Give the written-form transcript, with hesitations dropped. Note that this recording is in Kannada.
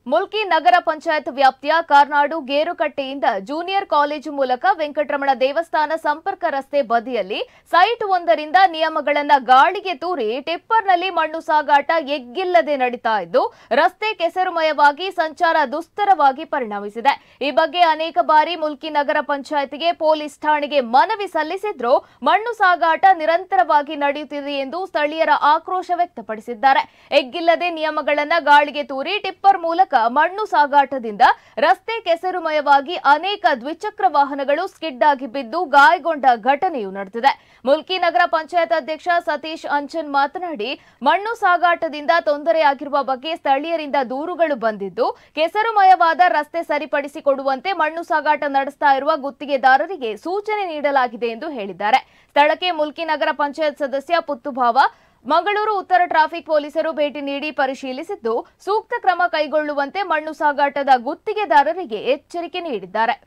ಮುಲ್ಕಿ ನಗರ ಪಂಚಾಯತ್ ವ್ಯಾಪ್ತಿಯ ಕಾರ್ನಾಡು ಗೇರುಕಟ್ಟೆಯಿಂದ ಜೂನಿಯರ್ ಕಾಲೇಜು ಮೂಲಕ ವೆಂಕಟರಮಣ ದೇವಸ್ಥಾನ ಸಂಪರ್ಕ ರಸ್ತೆ ಬದಿಯಲ್ಲಿ ಸೈಟ್ ಒಂದರಿಂದ ನಿಯಮಗಳನ್ನು ಗಾಳಿಗೆ ತೂರಿ ಟಿಪ್ಪರ್ನಲ್ಲಿ ಮಣ್ಣು ಸಾಗಾಟ ಎಗ್ಗಿಲ್ಲದೆ ನಡೀತಾ ಇದ್ದು ರಸ್ತೆ ಕೆಸರುಮಯವಾಗಿ ಸಂಚಾರ ದುಸ್ತರವಾಗಿ ಪರಿಣಮಿಸಿದೆ. ಈ ಬಗ್ಗೆ ಅನೇಕ ಬಾರಿ ಮುಲ್ಕಿ ನಗರ ಪಂಚಾಯತ್ಗೆ ಪೊಲೀಸ್ ಠಾಣೆಗೆ ಮನವಿ ಸಲ್ಲಿಸಿದ್ರೂ ಮಣ್ಣು ಸಾಗಾಟ ನಿರಂತರವಾಗಿ ನಡೆಯುತ್ತಿದೆ ಎಂದು ಸ್ಥಳೀಯರ ಆಕ್ರೋಶ ವ್ಯಕ್ತಪಡಿಸಿದ್ದಾರೆ. ಎಗ್ಗಿಲ್ಲದೆ ನಿಯಮಗಳನ್ನು ಗಾಳಿಗೆ ತೂರಿ ಟಿಪ್ಪರ್ ಮೂಲಕ ಮಣ್ಣು ಸಾಗಾಟದಿಂದ ರಸ್ತೆ ಕೆಸರುಮಯವಾಗಿ ಅನೇಕ ದ್ವಿಚಕ್ರ ವಾಹನಗಳು ಸ್ಕಿಡ್ ಆಗಿ ಬಿದ್ದು ಗಾಯಗೊಂಡ ಘಟನೆಯೂ ನಡೆದಿದೆ. ಮುಲ್ಕಿ ನಗರ ಪಂಚಾಯತ್ ಅಧ್ಯಕ್ಷ ಸತೀಶ್ ಅಂಚನ್ ಮಾತನಾಡಿ, ಮಣ್ಣು ಸಾಗಾಟದಿಂದ ತೊಂದರೆಯಾಗಿರುವ ಬಗ್ಗೆ ಸ್ಥಳೀಯರಿಂದ ದೂರುಗಳು ಬಂದಿದ್ದು ಕೆಸರುಮಯವಾದ ರಸ್ತೆ ಸರಿಪಡಿಸಿಕೊಡುವಂತೆ ಮಣ್ಣು ಸಾಗಾಟ ನಡೆಸ್ತಾ ಇರುವ ಗುತ್ತಿಗೆದಾರರಿಗೆ ಸೂಚನೆ ನೀಡಲಾಗಿದೆ ಎಂದು ಹೇಳಿದ್ದಾರೆ. ಸ್ಥಳಕ್ಕೆ ಮುಲ್ಕಿ ನಗರ ಪಂಚಾಯತ್ ಸದಸ್ಯ ಪುತ್ತುಭಾವ, ಮಂಗಳೂರು ಉತ್ತರ ಟ್ರಾಫಿಕ್ ಪೊಲೀಸರು ಭೇಟಿ ನೀಡಿ ಪರಿಶೀಲಿಸಿದ್ದು ಸೂಕ್ತ ಕ್ರಮ ಕೈಗೊಳ್ಳುವಂತೆ ಮಣ್ಣು ಸಾಗಾಟದ ಗುತ್ತಿಗೆದಾರರಿಗೆ ಎಚ್ಚರಿಕೆ ನೀಡಿದ್ದಾರೆ.